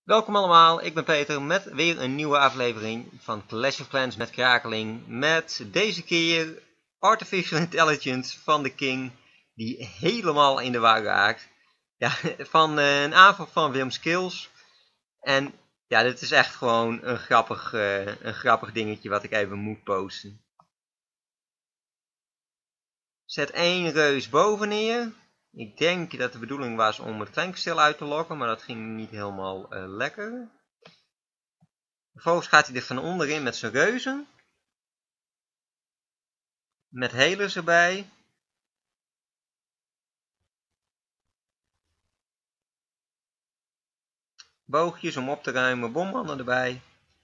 Welkom allemaal, ik ben Peter met weer een nieuwe aflevering van Clash of Clans met Krakeling. Met deze keer Artificial Intelligence van de King, die helemaal in de war raakt. Ja, van een aanval van Wim Skills. En ja, dit is echt gewoon een grappig dingetje wat ik even moet posten. Zet 1 reus boven neer. Ik denk dat de bedoeling was om het kleinkasteel uit te lokken, maar dat ging niet helemaal lekker. Vervolgens gaat hij er van onderin met zijn reuzen. Met helers erbij. Boogjes om op te ruimen, bommannen erbij.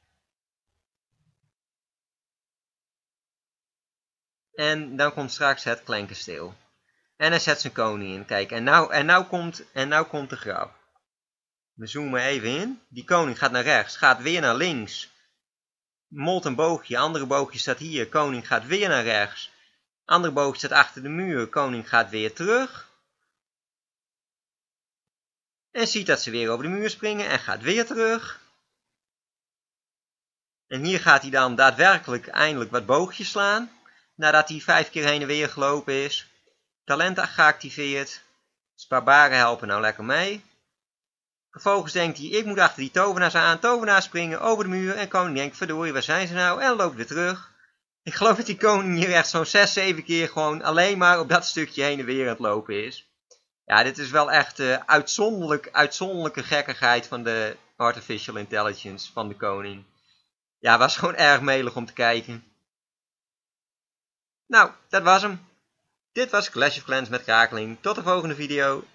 En dan komt straks het kleinkasteel. En hij zet zijn koning in. Kijk, en nou komt de grap. We zoomen even in. Die koning gaat naar rechts, gaat weer naar links. Molt een boogje, andere boogje staat hier. Koning gaat weer naar rechts. Andere boogje staat achter de muur. Koning gaat weer terug. En ziet dat ze weer over de muur springen en gaat weer terug. En hier gaat hij dan daadwerkelijk eindelijk wat boogjes slaan. Nadat hij 5 keer heen en weer gelopen is. Talent geactiveerd. Dus barbaren helpen nou lekker mee. Vervolgens denkt hij, ik moet achter die tovenaars aan. Tovenaars springen over de muur. En koning denkt, verdorie, waar zijn ze nou? En loopt weer terug. Ik geloof dat die koning hier echt zo'n 6, 7 keer gewoon alleen maar op dat stukje heen en weer aan het lopen is. Ja, dit is wel echt uitzonderlijke gekkigheid van de Artificial Intelligence van de koning. Ja, was gewoon erg melig om te kijken. Nou, dat was hem. Dit was Clash of Clans met Krakeling. Tot de volgende video.